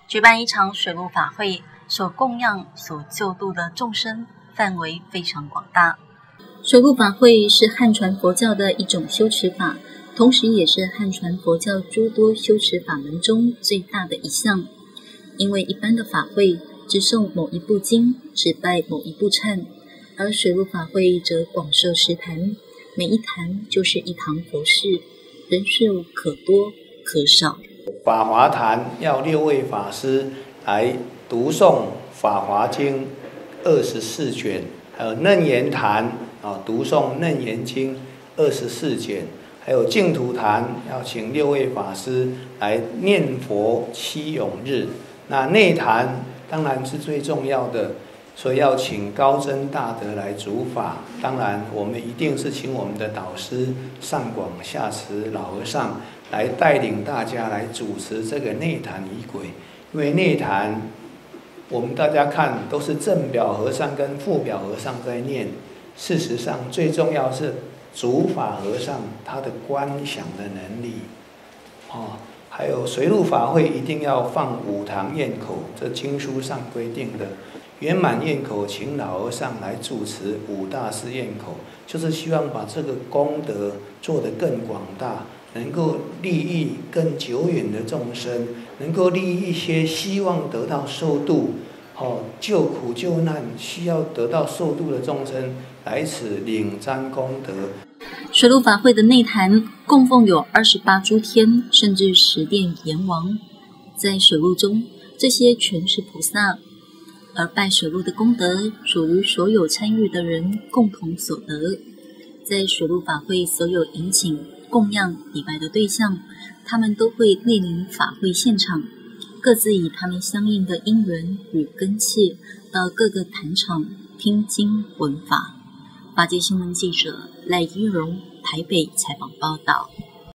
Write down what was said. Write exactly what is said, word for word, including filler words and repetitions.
举办一场水陆法会，所供养、所救度的众生范围非常广大。水陆法会是汉传佛教的一种修持法，同时也是汉传佛教诸多修持法门中最大的一项。因为一般的法会只诵某一部经，只拜某一部忏，而水陆法会则广设十坛，每一坛就是一堂佛事，人数可多可少。 法华坛要六位法师来读诵《法华经》二十四卷，还有楞严坛啊读诵《楞严经》二十四卷，还有净土坛要请六位法师来念佛七永日。那内坛当然是最重要的，所以要请高僧大德来主法。当然，我们一定是请我们的导师上广下慈老和尚来带领大家来主持这个内坛仪轨。因为内坛，我们大家看都是正表和尚跟副表和尚在念，事实上最重要是主法和尚他的观想的能力，哦。还有随入法会一定要放五堂焰口，这经书上规定的。圆满焰口请老和尚来主持五大士焰口，就是希望把这个功德做得更广大，能够利益更久远的众生，能够利益一些希望得到受度、哦救苦救难需要得到受度的众生，来此领沾功德。 水陆法会的内坛供奉有二十八诸天，甚至十殿阎王。在水陆中，这些全是菩萨，而拜水陆的功德属于所有参与的人共同所得。在水陆法会所有迎请、供养、礼拜的对象，他们都会莅临法会现场，各自以他们相应的因缘与根器，到各个坛场听经闻法。法界新闻记者赖依荣台北采访报道。